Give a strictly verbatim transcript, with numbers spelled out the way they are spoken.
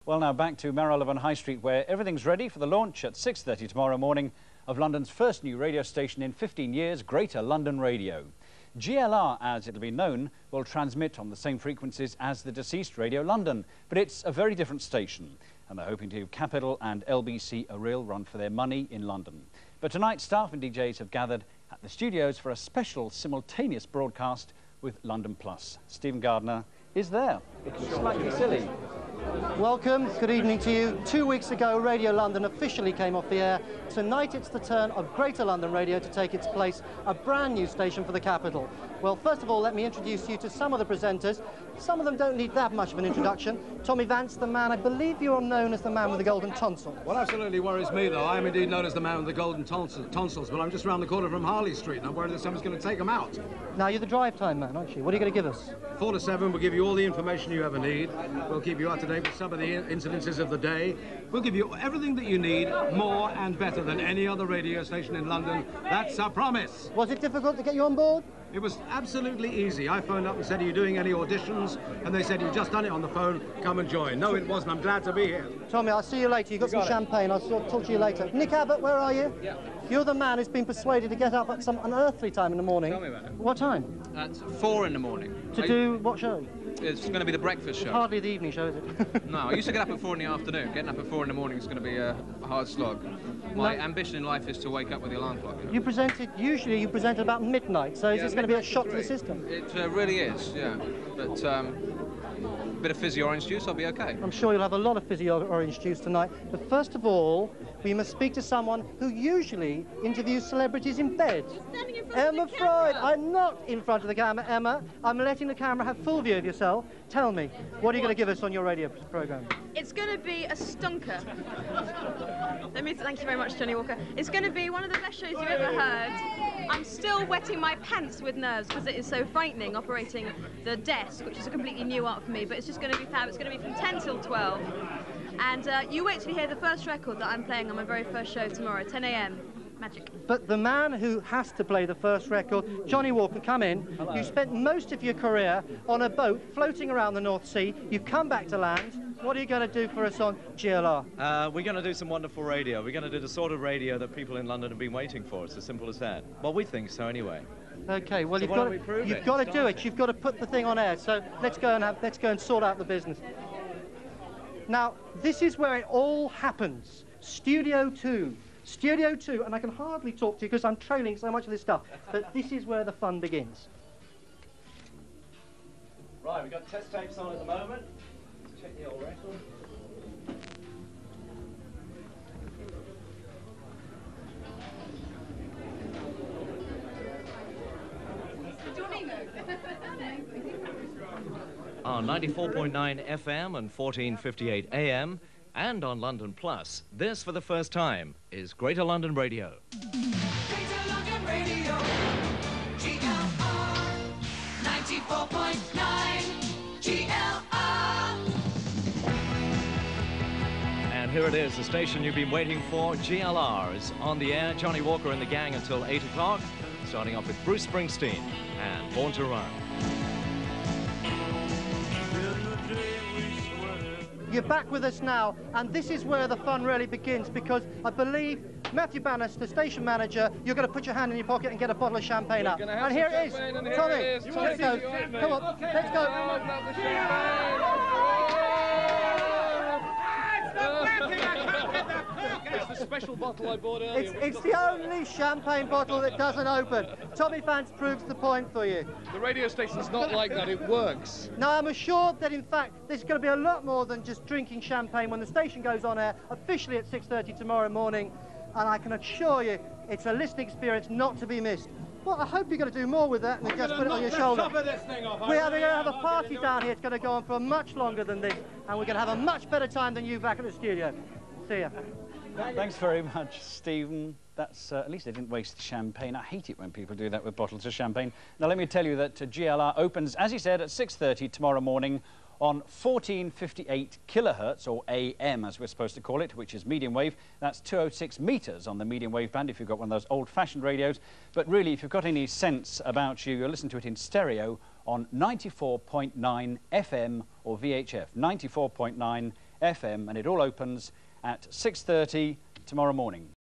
Well, now back to Marylebone High Street, where everything's ready for the launch at six thirty tomorrow morning of London's first new radio station in fifteen years, Greater London Radio. G L R, as it'll be known, will transmit on the same frequencies as the deceased Radio London, but it's a very different station, and they're hoping to give Capital and L B C a real run for their money in London. But tonight, staff and D Js have gathered at the studios for a special simultaneous broadcast with London Plus. Stephen Gardner is there. It's slightly silly. Welcome, good evening to you. Two weeks ago, Radio London officially came off the air. Tonight it's the turn of Greater London Radio to take its place, a brand new station for the capital. Well, first of all, let me introduce you to some of the presenters. Some of them don't need that much of an introduction. Tommy Vance, the man, I believe you're known as the man with the golden tonsils. What absolutely worries me, though, I am indeed known as the man with the golden tonsils, tonsils but I'm just around the corner from Harley Street, and I'm worried that someone's going to take them out. Now, you're the drive time man, aren't you? What are you going to give us? Four to seven, we'll give you all the information you ever need. We'll keep you up to date with some of the incidences of the day. We'll give you everything that you need, more and better than any other radio station in London. That's a promise. Was it difficult to get you on board? It was absolutely easy. I phoned up and said, are you doing any auditions? And they said, you've just done it on the phone, come and join. No, it wasn't. I'm glad to be here. Tommy, I'll see you later. You've got, you got some it. champagne. I'll talk to you later. Nick Abbott, where are you? Yeah. You're the man who's been persuaded to get up at some unearthly time in the morning. Tell me about it. What time? At four in the morning. To I, do what show? It's going to be the breakfast show. Hardly the evening show, is it? No, I used to get up at four in the afternoon. Getting up at four in the morning is going to be a hard slog. My no. ambition in life is to wake up with the alarm clock. You presented, usually you present about midnight, so is yeah, this going to be a shock to the system? It uh, really is, yeah. But um, a bit of fizzy orange juice, I'll be okay. I'm sure you'll have a lot of fizzy orange juice tonight. But first of all, we must speak to someone who usually interviews celebrities in bed. Standing in front Emma of the Freud. camera. I'm not in front of the camera, Emma. I'm letting the camera have full view of yourself. Tell me, what are you going to give us on your radio programme? It's going to be a stunker. Let me thank you very much, Johnny Walker. It's going to be one of the best shows you've ever heard. I'm still wetting my pants with nerves because it is so frightening operating the desk, which is a completely new art for me, but it's just going to be fab. It's going to be from ten till twelve. And uh, you wait till you hear the first record that I'm playing on my very first show tomorrow, ten A M Magic. But the man who has to play the first record, Johnny Walker, come in. Hello. You spent most of your career on a boat floating around the North Sea. You've come back to land. What are you going to do for us on G L R? Uh, we're going to do some wonderful radio. We're going to do the sort of radio that people in London have been waiting for. It's as simple as that. Well, we think so anyway. Okay, well, so you've why got don't we to, prove you've it? got to do Start it. it. You've got to put the thing on air. So let's go and have, let's go and sort out the business. Now, this is where it all happens. Studio two. Studio two, and I can hardly talk to you because I'm trailing so much of this stuff, but this is where the fun begins. Right, we've got test tapes on at the moment. Check the old record. On ninety-four point nine F M and fourteen fifty-eight A M, and on London Plus, this for the first time is Greater London Radio. Greater London Radio, G L R, ninety-four point nine, G L R. And here it is, the station you've been waiting for. G L R is on the air. Johnny Walker and the gang until eight o'clock, starting off with Bruce Springsteen and Born to Run. You're back with us now, and this is where the fun really begins, because I believe Matthew Bannis, the station manager, you're going to put your hand in your pocket and get a bottle of champagne up. And here it is. Tommy, let's go. Come on, let's go. It's the special bottle I bought earlier. It's, it's the only champagne bottle that doesn't open. Tommy Vance proves the point for you. The radio station's not like that, it works. Now, I'm assured that, in fact, there's going to be a lot more than just drinking champagne when the station goes on air, officially at six thirty tomorrow morning, and I can assure you it's a listening experience not to be missed. Well, I hope you're going to do more with that than just put it on your shoulder. We're going to have a party down here. It's going to go on for much longer than this, and we're going to have a much better time than you back at the studio. See ya. Thanks very much, Stephen. That's, uh, at least they didn't waste the champagne. I hate it when people do that with bottles of champagne. Now, let me tell you that uh, G L R opens, as he said, at six thirty tomorrow morning on fourteen fifty-eight kilohertz, or A M as we're supposed to call it, which is medium wave. That's two oh six metres on the medium wave band if you've got one of those old-fashioned radios. But really, if you've got any sense about you, you'll listen to it in stereo on ninety-four point nine F M or V H F, ninety-four point nine F M, and it all opens at six thirty tomorrow morning.